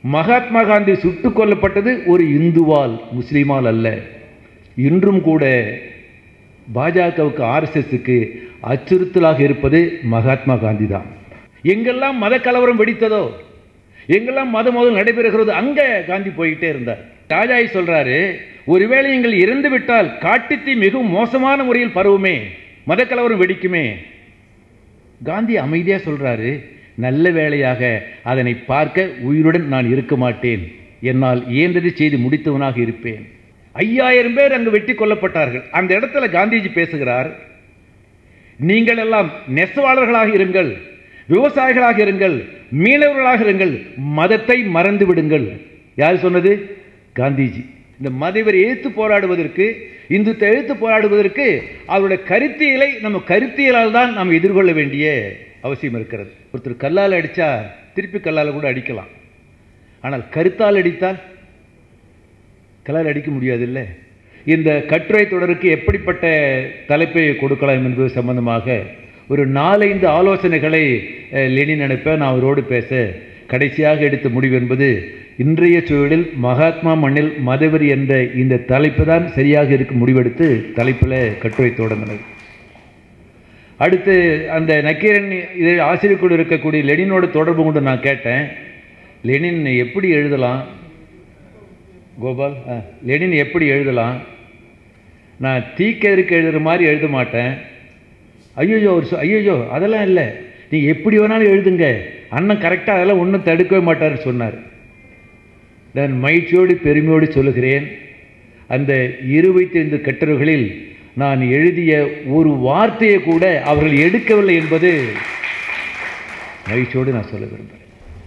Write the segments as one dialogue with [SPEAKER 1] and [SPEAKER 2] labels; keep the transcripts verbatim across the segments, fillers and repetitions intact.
[SPEAKER 1] மகாத்மா காந்தி சுட்டுக் கொல்லப்பட்டது ஒரு இந்துவால், முஸ்லீமால் அல்ல. இன்றும் கூட பாஜகவுக்கு ஆர்எஸ்எஸ்க்கு அச்சுறுத்தலாக இருப்பது மகாத்மா காந்தி தான். எங்கெல்லாம் மத கலவரம் வெடித்ததோ, எங்கெல்லாம் மத மோதல் நடைபெறுகிறதோ அங்க காந்தி போயிட்டே இருந்தார். ராஜாய் சொல்றாரு, ஒருவேளை நீங்கள் இறந்து விட்டால் காட்டுத்தீ மிகவும் மோசமான முறையில் பரவுமே, மத கலவரம் வெடிக்குமே. காந்தி அமைதியா சொல்றாரு, நல்ல வேளையாக அதனை பார்க்க உயிருடன் நான் இருக்க மாட்டேன், என்னால் இயன்றதை செய்து முடித்தவனாக இருப்பேன். ஐயாயிரம் பேர் அங்கு வெட்டி கொல்லப்பட்டார்கள். அந்த இடத்துல காந்திஜி பேசுகிறார், நீங்கள் எல்லாம் நெசவாளர்களாக இருங்கள், விவசாயிகளாக இருங்கள், மீனவர்களாக இருங்கள், மதத்தை மறந்து விடுங்கள். யார் சொன்னது? காந்திஜி. இந்த மதவரை எதிர்த்து போராடுவதற்கு, இந்துத்தை எதிர்த்து போராடுவதற்கு அவருடைய கருத்தியலை நம்ம கருத்தியலால் தான் நாம் எதிர்கொள்ள வேண்டிய அவசியம் இருக்கிறது. ஒருத்தர் கல்லால் அடித்தா திருப்பி கல்லால் கூட அடிக்கலாம், ஆனால் கருத்தால் அடித்தால் கல்லால் அடிக்க முடியாது. இந்த கட்டுரை தொடருக்கு எப்படிப்பட்ட தலைப்பை கொடுக்கலாம் என்பது சம்பந்தமாக ஒரு நாலைந்து ஆலோசனைகளை லெனின் நினைப்ப நான் அவரோடு பேச கடைசியாக எடுத்த முடிவு என்பது, இன்றைய சூழலில் மகாத்மா மண்ணில் மதவெறி என்ற இந்த தலைப்பு தான் சரியாக இருக்கும் முடிவெடுத்து தலைப்பில் கட்டுரை தொடங்கினது. அடுத்து அந்த நக்கீரன் இதை ஆசிரியர் இருக்கக்கூடிய லெனினோட தொடர்பு கொண்டு நான் கேட்டேன், லெனின் எப்படி எழுதலாம் கோபால், லெனின் எப்படி எழுதலாம்? நான் தீக்கதிருக்கு எழுதுகிற மாதிரி எழுத மாட்டேன். ஐயோ ஒரு ஐயோ அதெல்லாம் இல்லை, நீங்கள் எப்படி வேணாலும் எழுதுங்க, அண்ணன் கரெக்டாக அதெல்லாம் ஒன்றும் தடுக்கவே மாட்டார்னு சொன்னார். நான் மகிழ்ச்சியோடு பெருமையோடு சொல்லுகிறேன், அந்த இருபத்தைந்து கட்டுரைகளில் நான் எழுதிய ஒரு வார்த்தையை கூட அவர்கள் எடுக்கவில்லை என்பது மகிழ்ச்சியோடு நான் சொல்ல விரும்புகிறேன்.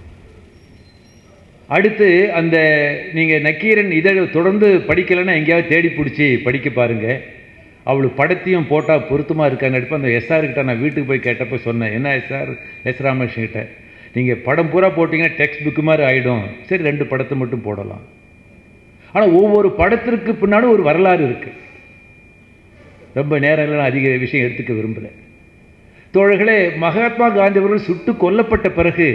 [SPEAKER 1] அடுத்து அந்த நீங்கள் நக்கீரன் இதை தொடர்ந்து படிக்கலைன்னா எங்கேயாவது தேடி பிடிச்சி படிக்க பாருங்கள். அவளுக்கு படத்தையும் போட்டால் பொருத்தமாக இருக்காங்க. எடுப்ப அந்த எஸ்ஆர்கிட்ட நான் வீட்டுக்கு போய் கேட்டப்போ சொன்னேன், என்ன எஸ்ஆர் எஸ் ராமகிருஷ்ணன் கிட்ட, நீங்கள் படம் பூரா போட்டிங்கன்னா டெக்ஸ்ட் புக்கு மாதிரி ஆகிடும், சரி ரெண்டு படத்தை மட்டும் போடலாம். ஆனால் ஒவ்வொரு படத்திற்கு பின்னாலும் ஒரு வரலாறு இருக்குது. ரொம்ப நேரம் அதிக விஷயம் எடுத்துக்க விரும்பலை. தோழர்களே, மகாத்மா காந்தி அவர்கள் சுட்டு கொல்லப்பட்ட பிறகு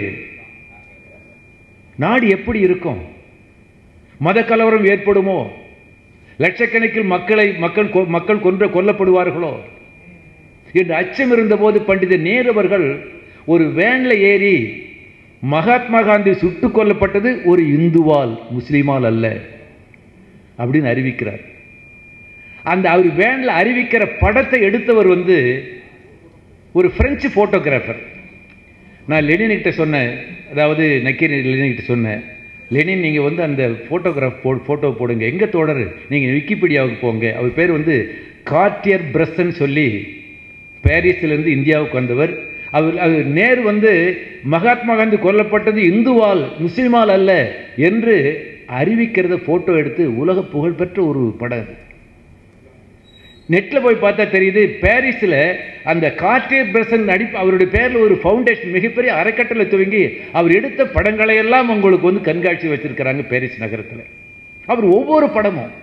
[SPEAKER 1] நாடு எப்படி இருக்கும்? மத கலவரம் ஏற்படுமோ? லட்சக்கணக்கில் மக்களை மக்கள் மக்கள் கொன்று கொல்லப்படுவார்களோ என்று அச்சம் இருந்தபோது பண்டித நேரு அவர்கள் ஒரு வேன்ல ஏறி மகாத்மா காந்தி சுட்டுக் கொல்லப்பட்டது ஒரு இந்துவால், முஸ்லீமால் அல்ல அப்படின்னு அறிவிக்கிறார். அந்த அவர் வேன்ல அறிவிக்கிற படத்தை எடுத்தவர் வந்து ஒரு பிரெஞ்சு போட்டோகிராஃபர். நான் லெனின் கிட்ட சொன்னேன், அதாவது நக்கீரன் லெனின் கிட்ட சொன்னேன், லெனின் நீங்கள் வந்து அந்த ஃபோட்டோகிராஃப் போ ஃபோட்டோ போடுங்க, எங்கே தொடர் நீங்கள் விக்கிபீடியாவுக்கு போங்க. அவர் பேர் வந்து கார்டியர் பிரஸ்ன்னு சொல்லி பாரிஸிலிருந்து இந்தியாவுக்கு வந்தவர். அவர் அவர் நேரு வந்து மகாத்மா காந்தி கொல்லப்பட்டது இந்துவால், முஸ்லீமால் அல்ல என்று அறிவிக்கிறத ஃபோட்டோ எடுத்து உலக புகழ்பெற்ற ஒரு படம். நெட்டில் போய் பார்த்தா தெரியுது, பாரிஸில் அந்த கார்டியர் பிரசன் நடிப்பு அவருடைய பேரில் ஒரு ஃபவுண்டேஷன் மிகப்பெரிய அறக்கட்டளை துவங்கி அவர் எடுத்த படங்களை எல்லாம் உங்களுக்கு வந்து கண்காட்சி வச்சிருக்கிறாங்க பாரிஸ் நகரத்தில். அவர் ஒவ்வொரு படமும்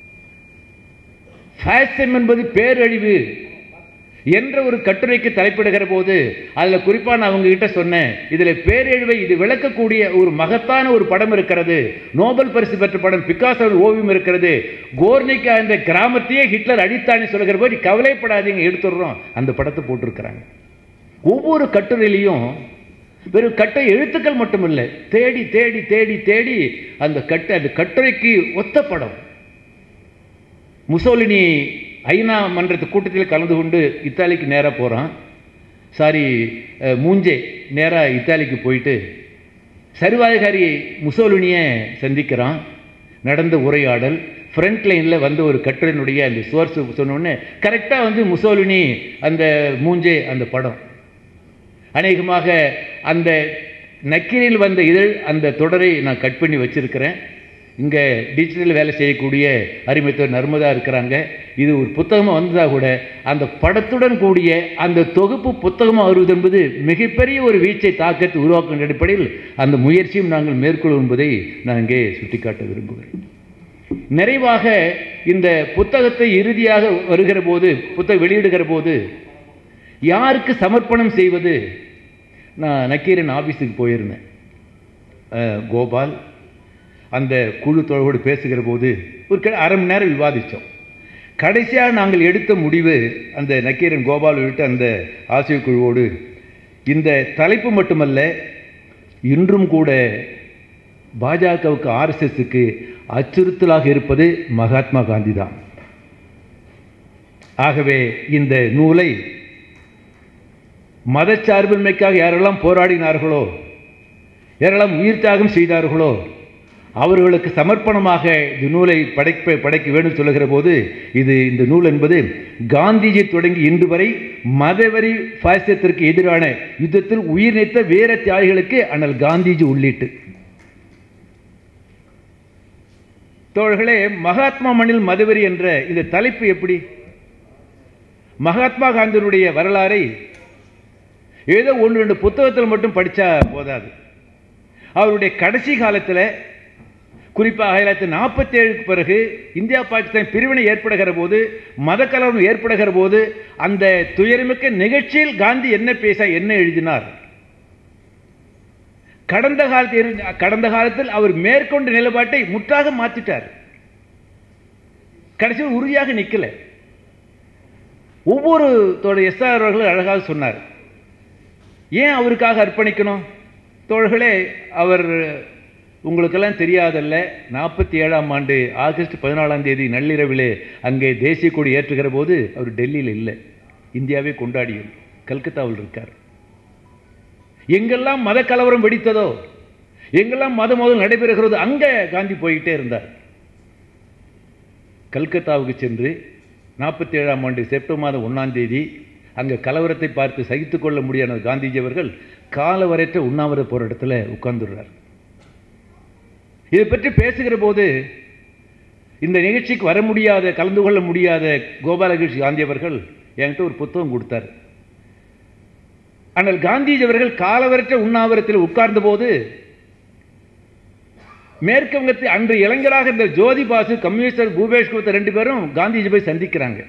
[SPEAKER 1] ஃபேஷன் என்பது பேரழிவு என்ற ஒரு கட்டுரைக்கு தலைப்பிடுகிற போது அதில் குறிப்பாக நான் அவங்க கிட்ட சொன்னேன், இதில் பேரழிவை இது விளக்கக்கூடிய ஒரு மகத்தான ஒரு படம் இருக்கிறது, நோபல் பரிசு பெற்ற படம் பிக்காசோ ஓவியம் இருக்கிறது, கோர்னிக்கா என்ற கிராமத்தையே ஹிட்லர் அடித்தான்னு சொல்லுகிற போது கவலைப்படாதீங்க எடுத்துடுறோம், அந்த படத்தை போட்டிருக்கிறாங்க. ஒவ்வொரு கட்டுரையிலையும் வெறும் கட்டை எழுத்துக்கள் மட்டுமில்லை, தேடி தேடி தேடி தேடி அந்த கட்டு அந்த கட்டுரைக்கு ஒத்த படம். முசோலினி ஐநா மன்றத்து கூட்டத்தில் கலந்து கொண்டு இத்தாலிக்கு நேராக போகிறான். சாரி மூஞ்சே நேராக இத்தாலிக்கு போயிட்டு சர்வாதிகாரி முசோலினியை சந்திக்கிறான். நடந்த உரையாடல் ஃப்ரண்ட் லைனில் வந்து ஒரு கட்டுரையினுடைய அந்த சோர்ஸ் சொன்னோடனே கரெக்டாக வந்து முசோலினி அந்த மூஞ்சே அந்த படம். அநேகமாக அந்த நக்கீரில் வந்த இதழ் அந்த தொடரை நான் கட் பண்ணி வச்சிருக்கிறேன். இங்கே டிஜிட்டல் வேலை செய்யக்கூடிய அறிமுகத்தவர் நர்மதா இருக்கிறாங்க. இது ஒரு புத்தகமாக வந்ததாக கூட அந்த படத்துடன் கூடிய அந்த தொகுப்பு புத்தகமாக வருவது என்பது மிகப்பெரிய ஒரு வீச்சை தாக்கத்தை உருவாக்கும் அடிப்படையில் அந்த முயற்சியும் நாங்கள் மேற்கொள்ளும் என்பதை நான் இங்கே சுட்டிக்காட்ட விரும்புகிறேன். நிறைவாக இந்த புத்தகத்தை இறுதியாக வருகிற போது, புத்தகம் வெளியிடுகிற போது யாருக்கு சமர்ப்பணம் செய்வது? நான் நக்கீரன் ஆஃபீஸுக்கு போயிருந்தேன். கோபால் அந்த குழு தோழரோடு பேசுகிற போது ஒரு அரை மணி நேரம் விவாதித்தோம். கடைசியாக நாங்கள் எடுத்த முடிவு, அந்த நக்கீரன் கோபால் உள்ளிட்ட அந்த ஆசிரியர் குழுவோடு, இந்த தலைப்பு மட்டுமல்ல, இன்றும் கூட பாஜகவுக்கு ஆர்எஸ்எஸ்க்கு அச்சுறுத்தலாக இருப்பது மகாத்மா காந்தி தான். ஆகவே இந்த நூலை மதச்சார்பின்மைக்காக யாரெல்லாம் போராடினார்களோ, யாரெல்லாம் உயிர் தியாகம் செய்தார்களோ, அவர்களுக்கு சமர்ப்பணமாக இந்த நூலை படைப்ப படைக்க வேண்டும் சொல்லுகிற போது, இது இந்த நூல் என்பது காந்திஜி தொடங்கி இன்று வரை மதவெறி பாசிசத்திற்கு எதிரான யுத்தத்தில் உயிர் நீத்த வீர தியாகிகளுக்கு அண்ணல் காந்திஜி உள்ளிட்டு. தோழர்களே, மகாத்மா மண்ணில் மதவெறி என்ற இந்த தலைப்பு எப்படி? மகாத்மா காந்தியினுடைய வரலாறை ஏதோ ஒன்று ரெண்டு புத்தகத்தில் மட்டும் படித்தா போதாது. அவருடைய கடைசி காலத்தில், குறிப்பாக ஆயிரத்தி தொள்ளாயிரத்தி நாற்பத்தி ஏழுக்கு பிறகு இந்தியா பாகிஸ்தான் பிரிவினை ஏற்படுகிற போது, மத கலவரம் ஏற்படுகிற போது, அந்த துயரமிக்க நிகழ்ச்சியில் காந்தி என்ன பேச, என்ன எழுதினார்? கடந்த காலத்தில் கடந்த காலத்தில் அவர் மேற்கொண்ட நிலைப்பாட்டை முற்றாக மாற்றிட்டார். கடைசியில் உறுதியாக நிற்கல. ஒவ்வொரு எஸ் ஆர் அவர்கள் அழகாக சொன்னார். ஏன் அவருக்காக அர்ப்பணிக்கணும்? தோழர்களே, அவர் உங்களுக்கெல்லாம் தெரியாதல்ல, நாற்பத்தி ஏழாம் ஆண்டு ஆகஸ்ட் பதினாலாம் தேதி நள்ளிரவிலே அங்கே தேசிய கொடி ஏற்றுகிற போது அவர் டெல்லியில் இல்லை, இந்தியாவே கொண்டாடியது, கல்கத்தாவில் இருக்கார். எங்கெல்லாம் மத கலவரம் வெடித்ததோ, எங்கெல்லாம் மத மோதல் நடைபெறுகிறதோ, அங்கே காந்தி போய்கிட்டே இருந்தார். கல்கத்தாவுக்கு சென்று நாற்பத்தி ஏழாம் ஆண்டு செப்டம்பர் மாதம் ஒன்றாம் தேதி அங்கே கலவரத்தை பார்த்து சகித்து கொள்ள முடியாத காந்திஜி அவர்கள் காலவரையற்ற உண்ணாவிரத போராட்டத்தில் உட்கார்ந்துடுறார். இதை பற்றி பேசுகிற போது, இந்த நிகழ்ச்சிக்கு வர முடியாத, கலந்து கொள்ள முடியாத கோபாலகிருஷ்ண காந்தி அவர்கள் என்கிட்ட ஒரு புத்தகம் கொடுத்தார். ஆனால் காந்திஜி அவர்கள் காலவரற்ற உண்ணாவிரத்தில் உட்கார்ந்த போது, மேற்கு வங்கத்தில் அன்று இளைஞராக இருந்த ஜோதி பாசு, கம்யூனிஸ்டர் பூபேஷ் குப்தா ரெண்டு பேரும் காந்திஜி போய் சந்திக்கிறாங்க.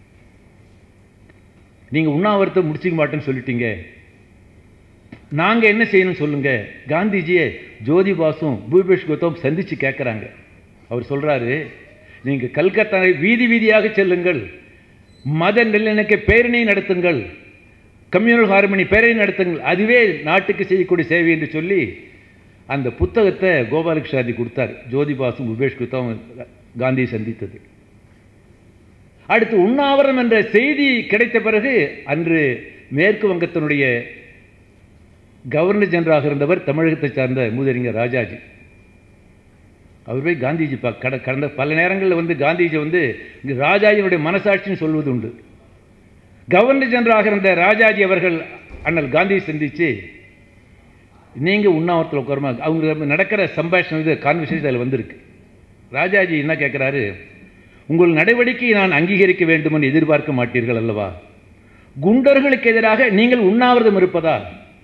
[SPEAKER 1] நீங்க உண்ணாவிரத்தை முடிச்சிக்க மாட்டேன்னு சொல்லிட்டீங்க, நாங்க என்ன செய்யணும் சொல்லுங்க. காந்திஜியை ஜோதி பாசும் பூபேஷ் குப்தாவும் சந்திச்சு கேட்கிறாங்க. அவர் சொல்றாரு, நீங்க கல்கத்தா வீதி வீதியாக செல்லுங்கள், மத நல்லிணக்க பேரணி நடத்துங்கள், கம்யூனல் ஹார்மனி பேரணி நடத்துங்கள், அதுவே நாட்டுக்கு செய்யக்கூடிய சேவை என்று சொல்லி அந்த புத்தகத்தை கோபாலகிருஷ்ணாதி கொடுத்தார். ஜோதி பாசும் பூபேஷ் குப்தாவும் காந்தியை சந்தித்தது. அடுத்து உண்ணாவிரதம் என்ற செய்தி கிடைத்த பிறகு, அன்று மேற்கு வங்கத்தினுடைய கவர்னர் ஜெனரலாக இருந்தவர் தமிழகத்தை சார்ந்த மூதறிஞர் ராஜாஜி. அவர் போய் காந்திஜி கடந்த பல நேரங்களில் வந்து காந்திஜி வந்து ராஜாஜியினுடைய மனசாட்சின்னு சொல்வது உண்டு. கவர்னர் ஜெனரலாக இருந்த ராஜாஜி அவர்கள் அண்ணல் காந்தியை சந்தித்து, நீங்கள் உண்ணாவிரத்தில் உட்காரமா, அவங்க நடக்கிற சம்பாஷணம், இது கான்வர்சேஷன் அதில் வந்திருக்கு. ராஜாஜி என்ன கேட்குறாரு, உங்கள் நடவடிக்கையை நான் அங்கீகரிக்க வேண்டும் என்று எதிர்பார்க்க மாட்டீர்கள் அல்லவா? குண்டர்களுக்கு எதிராக நீங்கள் உண்ணாவிரதம் இருப்பதா?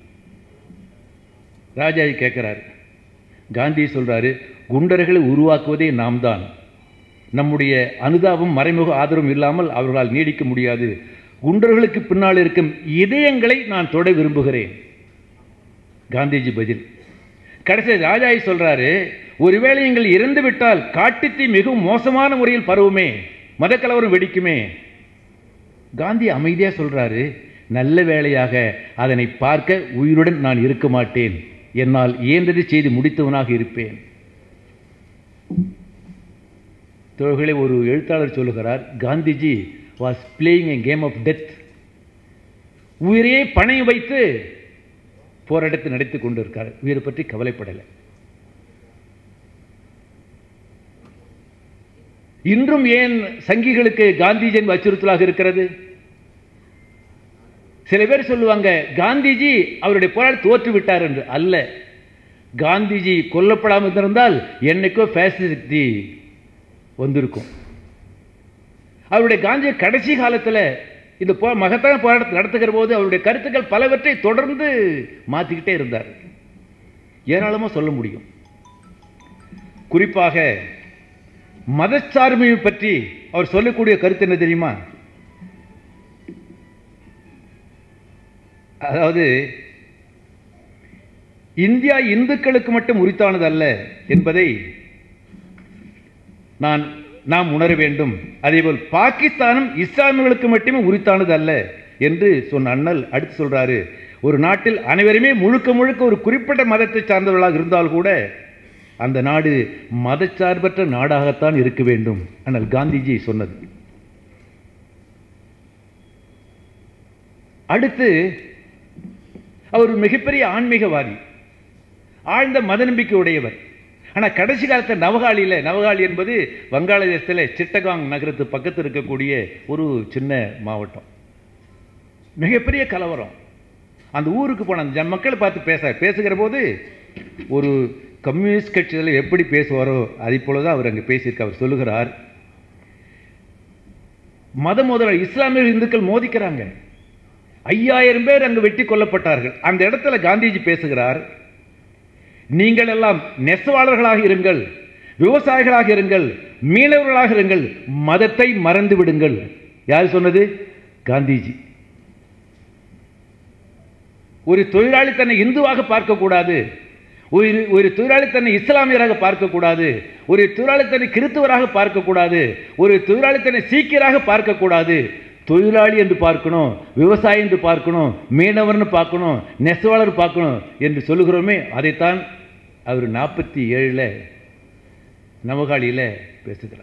[SPEAKER 1] ராஜாஜி கேட்கிறாரு. காந்தி சொல்றாரு, குண்டர்களை உருவாக்குவதே நாம் தான். நம்முடைய அனுதாபம், மறைமுக ஆதரவும் இல்லாமல் அவர்களால் நீடிக்க முடியாது. குண்டர்களுக்கு பின்னால் இருக்கும் இதயங்களை நான் தொட விரும்புகிறேன். காந்திஜி பதில். கடைசி ராஜாஜி சொல்றாரு, ஒருவேளை நீங்கள் இறந்து விட்டால் காட்டுத்தீ மிகவும் மோசமான முறையில் பரவுமே, மத கலவரம் வெடிக்குமே. காந்தி அமைதியா சொல்றாரு, நல்ல வேளையாக அதனை பார்க்க உயிருடன் நான் இருக்க மாட்டேன், என்னால் இயன்றதை செய்து முடித்தவனாக இருப்பேன். தோழர்களே, ஒரு எழுத்தாளர் சொல்லுகிறார், Gandhiji was playing a game of death. உயிரையே பணைய வைத்து போராட்டத்தை நடத்தி கொண்டிருக்கார், உயிரை பற்றி கவலைப்படலை. இன்றும் ஏன் சங்கிகளுக்கு காந்திஜி என்பது அச்சுறுத்தலாக இருக்கிறது? சில பேர் சொல்லுவாங்க, காந்திஜி அவருடைய போராட்டம் தோற்று விட்டார் என்று. அல்ல, காந்திஜி கொல்லப்படாமல் இருந்தால் என்னைக்கோ பாசிசக்தி வந்திருக்கும். அவருடைய காந்தி கடைசி காலத்தில் இந்த போ மகத்தான போராட்டத்தை நடத்துகிற போது அவருடைய கருத்துக்கள் பலவற்றை தொடர்ந்து மாற்றிக்கிட்டே இருந்தார். ஏராளமாக சொல்ல முடியும். குறிப்பாக மதச்சார்பை பற்றி அவர் சொல்லக்கூடிய கருத்து என்ன தெரியுமா? அதாவது இந்தியா இந்துக்களுக்கு மட்டும் உரித்தானது அல்ல என்பதை நான் நாம் உணர வேண்டும். அதேபோல் பாகிஸ்தானும் இஸ்லாமியர்களுக்கு மட்டுமே உரித்தானது அல்ல என்று சொன்ன அண்ணல் அடுத்து சொல்றாரு, ஒரு நாட்டில் அனைவருமே முழுக்க முழுக்க ஒரு குறிப்பிட்ட மதத்தை சார்ந்தவர்களாக இருந்தால் கூட அந்த நாடு மதச்சார்பற்ற நாடாகத்தான் இருக்க வேண்டும் அண்ணல் காந்திஜி சொன்னது. அடுத்து அவர் மிகப்பெரிய ஆன்மீகவாதி, ஆழ்ந்த மத நம்பிக்கை உடையவர். ஆனால் கடைசி காலத்தில் நவகாலியில், நவகாலி என்பது வங்காளதேசத்தில் சிட்டகாங் நகரத்து பக்கத்தில் இருக்கக்கூடிய ஒரு சின்ன மாவட்டம், மிகப்பெரிய கலவரம். அந்த ஊருக்கு போன அந்த மக்களை பார்த்து பேச பேசுகிற போது ஒரு கம்யூனிஸ்ட் கட்சியில் எப்படி பேசுவாரோ அதை போலதான் அவர் அங்கே பேசியிருக்க. அவர் சொல்லுகிறார், மத மோதல் இஸ்லாமியர்கள் இந்துக்கள் மோதிக்கிறாங்க, ஐயாயிரம் பேர் அங்கு வெட்டி கொல்லப்பட்டார்கள். அந்த இடத்துல காந்திஜி பேசுகிறார், நீங்கள் எல்லாம் நெசவாளர்களாக இருங்கள், விவசாயிகளாக இருங்கள், மீனவர்களாக இருங்கள், மதத்தை மறந்து விடுங்கள். யார் சொன்னது? காந்திஜி. ஒரு தொழிலாளி தன்னை இந்துவாக பார்க்கக்கூடாது, ஒரு ஒரு தொழிலாளி தன்னை இஸ்லாமியராக பார்க்கக்கூடாது, ஒரு தொழிலாளி தன்னை கிறிஸ்துவராக பார்க்கக்கூடாது, ஒரு தொழிலாளி தன்னை சீக்கியராக பார்க்கக்கூடாது. தொழிலாளி என்று பார்க்கணும், விவசாயி என்று பார்க்கணும், மீனவர்னு பார்க்கணும், நெசவாளர் பார்க்கணும் என்று சொல்லுகிறோமே, அதைத்தான் அவர் நாற்பத்தி ஏழுல நவகாலியில் பேசுகிறார்.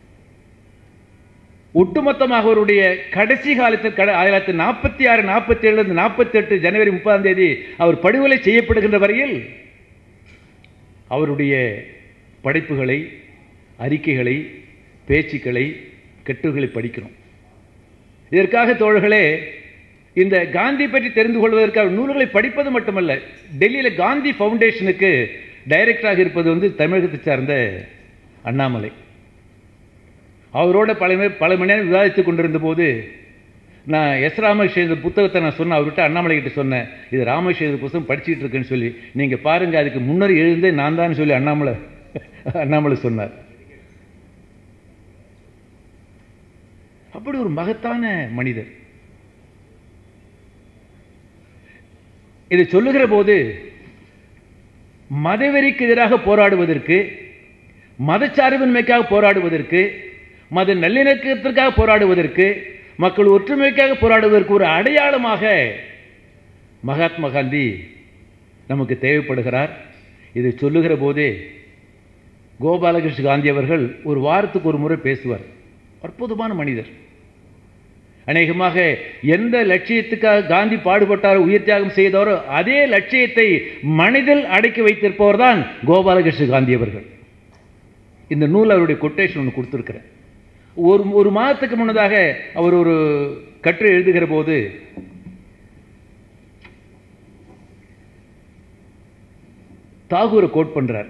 [SPEAKER 1] ஒட்டுமொத்தமாக அவருடைய கடைசி காலத்தில் ஆயிரத்தி தொள்ளாயிரத்தி நாற்பத்தி ஆறு நாற்பத்தி ஏழு நாற்பத்தி எட்டு ஜனவரி முப்பதாம் தேதி அவர் படுகொலை செய்யப்படுகின்ற வரையில் அவருடைய படைப்புகளை, அறிக்கைகளை, பேச்சுக்களை, கட்டுரைகளை படிக்கிறோம். இதற்காக தோழர்களே, இந்த காந்தி பற்றி தெரிந்து கொள்வதற்காக நூல்களை படிப்பது மட்டுமல்ல, டெல்லியில் காந்தி ஃபவுண்டேஷனுக்கு டைரக்டராக இருப்பது வந்து தமிழகத்தை சார்ந்த அண்ணாமலை. அவரோட பல பல மணி நேரம் விவாதித்துக் கொண்டிருந்த போது நான் எஸ் ராமகிருஷ்ணன் புத்தகத்தை நான் சொன்னேன், அவர்கிட்ட அண்ணாமலை கிட்ட சொன்னேன், இது ராமகிருஷ்ணன் புத்தகம் படிச்சுட்டு இருக்கேன்னு சொல்லி, நீங்கள் பாருங்கள் அதுக்கு முன்னர் எழுந்தே நான் தான் சொல்லி அண்ணாமலை அண்ணாமலை சொன்னார். அப்படி ஒரு மகத்தான மனிதர். இதை சொல்லுகிற போது மதவெறிக்கு எதிராக போராடுவதற்கு, மதச்சார்பின்மைக்காக போராடுவதற்கு, மத நல்லிணக்கத்திற்காக போராடுவதற்கு, மக்கள் ஒற்றுமைக்காக போராடுவதற்கு ஒரு அடையாளமாக மகாத்மா காந்தி நமக்கு தேவைப்படுகிறார். இதை சொல்லுகிற போதே கோபாலகிருஷ்ண காந்தி அவர்கள் ஒரு வாரத்துக்கு ஒரு முறை பேசுவார். அற்புதமான மனிதர். அநேகமாக எந்த லட்சியத்துக்காக காந்தி பாடுபட்டாரோ, உயிர் தியாகம் செய்தவரோ, அதே லட்சியத்தை மனதில் அடக்கி வைத்திருப்பவர் தான் கோபாலகிருஷ்ண காந்தி அவர்கள். இந்த நூல் அவருடைய கொட்டேஷன் ஒன்று கொடுத்திருக்கிறேன். ஒரு ஒரு மாதத்துக்கு முன்னதாக அவர் ஒரு கட்டுரை எழுதுகிற போது தாகூரை கோட் பண்றார்.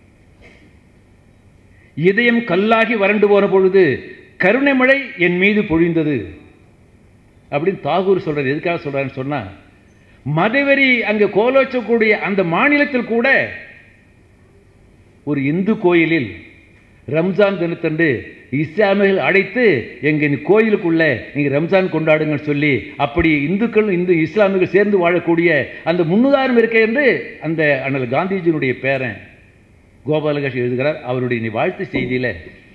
[SPEAKER 1] இதயம் கல்லாகி வறண்டு போன பொழுது கருணை மழை என் மீது பொழிந்தது அப்படின்னு தாகூர் சொல்றாரு. எதுக்காக சொல்றாருன்னு சொன்னா, மதவெறி அங்கு கோலோச்சக்கூடிய அந்த மாநிலத்தில் கூட ஒரு இந்து கோயிலில் ரம்ஜான் தினத்தன்று இஸ்லாமியர்கள் அழைத்து எங்க கோயிலுக்குள்ள நீங்க ரம்ஜான் கொண்டாடுங்கன்னு சொல்லி, அப்படி இந்துக்கள் இந்து இஸ்லாமியர்கள் சேர்ந்து வாழக்கூடிய அந்த முன்னுதாரணம் இருக்க என்று அந்த அண்ணல் காந்திஜியினுடைய பேரன் கோபாலகிருஷ்ணன் எழுதுகிறார். அவருடைய வாழ்த்து செய்தியில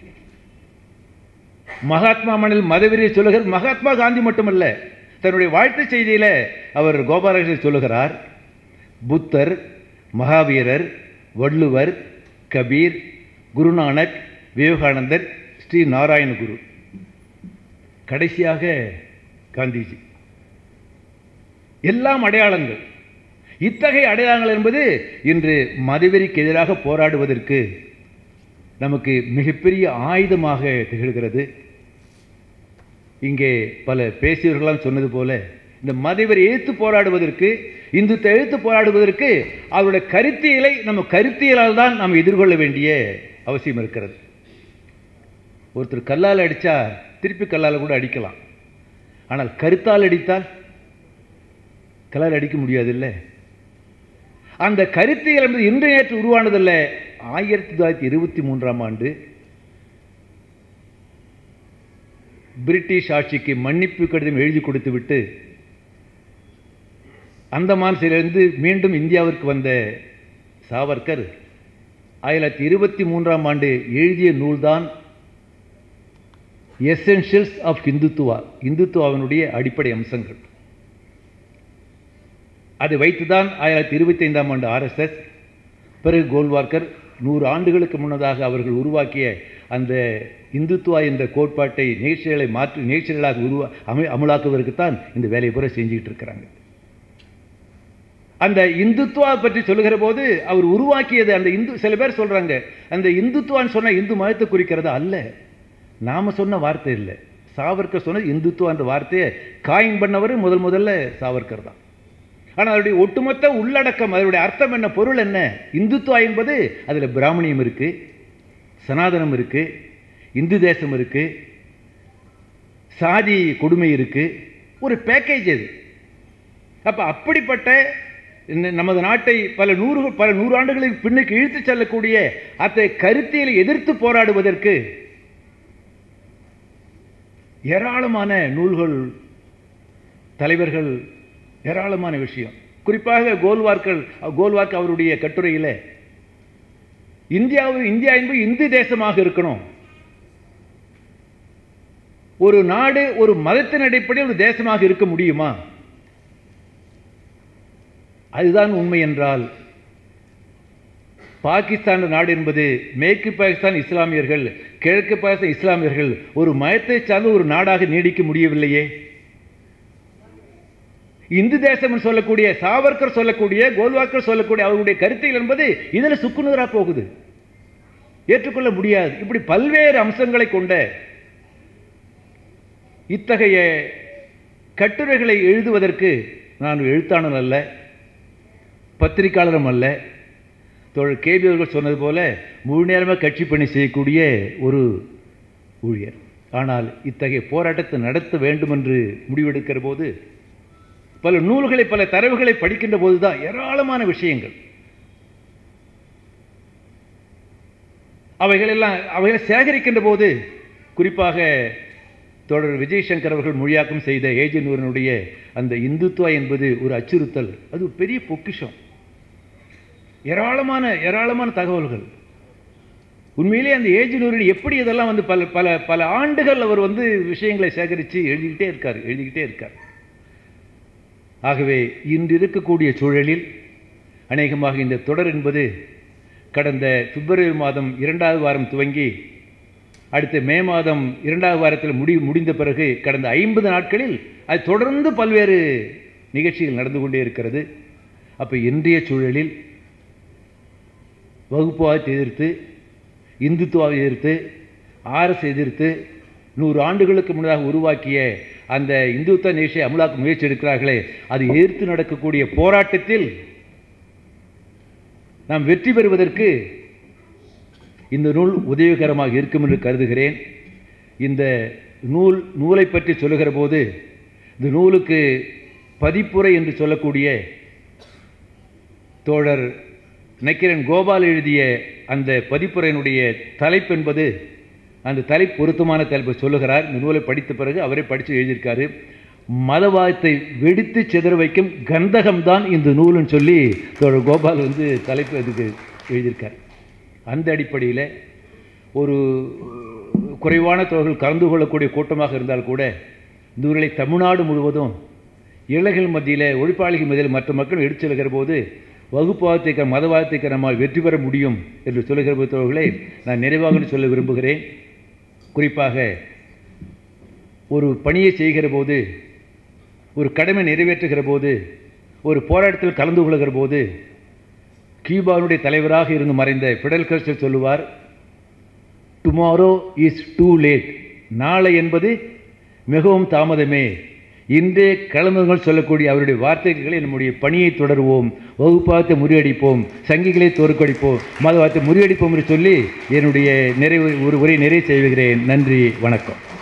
[SPEAKER 1] மகாத்மா மண்ணில் மதவெறியை சொல்லுகிற மகாத்மா காந்தி மட்டுமல்ல, தன்னுடைய வாழ்த்து செய்தியில அவர் கோபாலகிருஷ்ணன் சொல்லுகிறார், புத்தர், மகாவீரர், வள்ளுவர், கபீர், குருநானக், விவேகானந்தர், ஸ்ரீ நாராயண குரு, கடைசியாக காந்திஜி. எல்லாம் அடையாளங்கள். இத்தகைய அடையாளங்கள் என்பது இன்று மதவெறிக்கு எதிராக போராடுவதற்கு நமக்கு மிகப்பெரிய ஆயுதமாக திகழ்கிறது. இங்கே பல பேசியவர்களாம் சொன்னது போல, இந்த மதவெறி எழுத்து போராடுவதற்கு, இந்துத்தை எழுத்து போராடுவதற்கு அவருடைய கருத்தியலை நம்ம கருத்தியலால் தான் நாம் எதிர்கொள்ள வேண்டிய அவசியம் இருக்கிறது. ஒருத்தர் கல்லால் அடித்தா திருப்பி கல்லால் கூட அடிக்கலாம், ஆனால் கருத்தால் அடித்தால் கல்லால் அடிக்க முடியாதில்லை. அந்த கருத்தியல் என்பது இன்று நேற்று உருவானதில்லை. ஆயிரத்தி தொள்ளாயிரத்தி இருபத்தி மூன்றாம் ஆண்டு பிரிட்டிஷ் ஆட்சிக்கு மன்னிப்பு கடிதம் எழுதி கொடுத்து விட்டு அந்தமான்சிலிருந்து மீண்டும் இந்தியாவிற்கு வந்த சாவர்கர் ஆயிரத்தி தொள்ளாயிரத்தி இருபத்தி மூன்றாம் ஆண்டு எழுதிய நூல்தான் எசென்ஷியல்ஸ் ஆஃப் ஹிந்துத்துவா, இந்துத்துவாவினுடைய அடிப்படை அம்சங்கள். அதை வைத்துதான் ஆயிரத்தி தொள்ளாயிரத்தி இருபத்தி ஐந்தாம் ஆண்டு ஆர்எஸ்எஸ், பிறகு கோல்வார்கர் நூறு ஆண்டுகளுக்கு முன்னதாக அவர்கள் உருவாக்கிய அந்த இந்துத்துவா என்ற கோட்பாட்டை நிகழ்ச்சிகளை மாற்றி நிகழ்ச்சிகளாக உருவா அமை அமலாக்குவதற்குத்தான் இந்த வேலையை பூரா செஞ்சுக்கிட்டு இருக்கிறாங்க. அந்த இந்துத்துவா பற்றி சொல்லுகிற போது அவர் உருவாக்கியது அந்த இந்து, சில பேர் சொல்றாங்க அந்த இந்துத்துவான்னு சொன்ன இந்து மதத்தை குறிக்கிறதா அல்ல, நாம சொன்ன வார்த்தை இல்லை. சாவர்கர் சொன்ன இந்துத்துவா என்ற வார்த்தையை காயின் பண்ணவர் முதல் முதல்ல சாவர்கர் தான். ஆனால் அதனுடைய ஒட்டுமொத்த உள்ளடக்கம், அதனுடைய அர்த்தம் என்ன, பொருள் என்ன? இந்துத்துவா என்பது அதில் பிராமணியம் இருக்கு, சனாதனம் இருக்கு, இந்து தேசம் இருக்கு, சாதி கொடுமை இருக்கு, ஒரு பேக்கேஜ் அது. அப்ப அப்படிப்பட்ட நமது நாட்டை பல நூறு பல நூறாண்டுகளுக்கு பின்னுக்கு இழுத்து செல்லக்கூடிய அத்தை கருத்தியலை எதிர்த்து போராடுவதற்கு ஏராளமான நூல்கள், தலைவர்கள், ஏராளமான விஷயம். குறிப்பாக கோல்வார்கர் கோல்வார்க் அவருடைய கட்டுரையில் இந்தியாவில் இந்தியா என்பது இந்து தேசமாக இருக்கணும், ஒரு நாடு ஒரு மதத்தின் அடிப்படையில் ஒரு தேசமாக இருக்க முடியுமா? அதுதான் உண்மை என்றால் பாகிஸ்தான் நாடு என்பது மேற்கு பாகிஸ்தான் இஸ்லாமியர்கள், கிழக்கு பாகிஸ்தான் இஸ்லாமியர்கள் ஒரு மதத்தை சார்ந்த ஒரு நாடாக நீடிக்க முடியவில்லையே. இந்து தேசம் சொல்லக்கூடிய சாவர்கர் சொல்லக்கூடிய கோல்வார்கர் சொல்லக்கூடிய அவருடைய கருத்தில் என்பது இதில் சுக்குநூறா போகுது, ஏற்றுக்கொள்ள முடியாது. இப்படி பல்வேறு அம்சங்களை கொண்ட இத்தகைய கட்டுரைகளை எழுதுவதற்கு நான் எழுத்தாளன் அல்ல, பத்திரிகையாளரும் அல்ல. தோழர் கேபி அவர்கள் சொன்னது போல முழு நேரமாக கட்சி பணி செய்யக்கூடிய ஒரு ஊழியர். ஆனால் இத்தகைய போராட்டத்தை நடத்த வேண்டும் என்று முடிவெடுக்கிற போது பல நூல்களை பல தரவுகளை படிக்கின்ற போதுதான் ஏராளமான விஷயங்கள், அவைகள் எல்லாம் அவைகளை சேகரிக்கின்ற போது குறிப்பாக தோழர் விஜயசங்கர் அவர்கள் மொழியாக்கம் செய்த ஏஜி நூரனுடைய அந்த இந்துத்துவா என்பது ஒரு அச்சுறுத்தல், அது ஒரு பெரிய பொக்கிஷம். ஏராளமான ஏராளமான தகவல்கள். உண்மையிலே அந்த ஏஜி நூரன் எப்படி இதெல்லாம் வந்து பல பல பல ஆண்டுகள் அவர் வந்து விஷயங்களை சேகரித்து எழுதிக்கிட்டே இருக்கார் எழுதிக்கிட்டே இருக்கார் ஆகவே இன்று இருக்கக்கூடிய சூழலில் அநேகமாக இந்த தொடர் என்பது கடந்த பிப்ரவரி மாதம் இரண்டாவது வாரம் துவங்கி அடுத்த மே மாதம் இரண்டாவது வாரத்தில் முடி முடிந்த பிறகு கடந்த ஐம்பது நாட்களில் அது தொடர்ந்து பல்வேறு நிகழ்ச்சிகள் நடந்து கொண்டே இருக்கிறது. அப்போ இன்றைய சூழலில் வகுப்புவாதத்தை எதிர்த்து, இந்துத்துவாவை எதிர்த்து, ஆர்எஸ் எதிர்த்து நூறு ஆண்டுகளுக்கு முன்னதாக உருவாக்கிய அந்த இந்துத்துவ நிகழ்ச்சியை அமலாக்க முயற்சி எடுக்கிறார்களே, அது எதிர்த்து நடக்கக்கூடிய போராட்டத்தில் நாம் வெற்றி பெறுவதற்கு இந்த நூல் உதவிகரமாக இருக்கும் என்று கருதுகிறேன். இந்த நூல் நூலை பற்றி சொல்லுகிற போது இந்த நூலுக்கு பதிப்புரை என்று சொல்லக்கூடிய தோழர் நக்கிரன் கோபால் எழுதிய அந்த பதிப்புரையினுடைய தலைப்பு என்பது அந்த தலைப்பு பொருத்தமான தலைப்பை சொல்லுகிறார். இந்த நூலை படித்த பிறகு அவரே படித்து எழுதியிருக்காரு. மதவாதத்தை வெடித்து சிதற வைக்கும் கந்தகம்தான் இந்த நூலுன்னு சொல்லி தோழர் கோபால் வந்து தலைப்பு அதுக்கு எழுதியிருக்கார். அந்த அடிப்படையில் ஒரு குறைவான தோழர்கள் கலந்து கொள்ளக்கூடிய கூட்டமாக இருந்தால் கூட இந்த நூலை தமிழ்நாடு முழுவதும் இளைஞர்கள் மத்தியில், ஒழிப்பாளிகள் மத்தியில் மற்ற மக்கள் எடுத்து செல்கிற போது வகுப்புவாதத்தை மதவாதத்தை நம்மால் வெற்றி பெற முடியும் என்று சொல்லுகிற தோழர்களை நான் நிறைவாக சொல்ல விரும்புகிறேன். குறிப்பாக ஒரு பணியை செய்கிற போது, ஒரு கடமை நிறைவேற்றுகிற போது, ஒரு போராட்டத்தில் கலந்து கொள்கிற போது கியூபாவுடைய தலைவராக இருந்து மறைந்த ஃபிடல் காஸ்ட்ரோ சொல்லுவார், டுமாரோ இஸ் டூ லேட், நாளை என்பது மிகவும் தாமதமே. இன்றே கலந்துகள் சொல்லக்கூடிய அவருடைய வார்த்தைகளை நம்முடைய பணியை தொடருவோம், வகுப்பாத்தை முறியடிப்போம், சங்கிகளை தோற்கடிப்போம், மதவாதத்தை முறியடிப்போம் என்று சொல்லி என்னுடைய நிறைவு ஒரு உரை நிறைவு செய்கிறேன். நன்றி, வணக்கம்.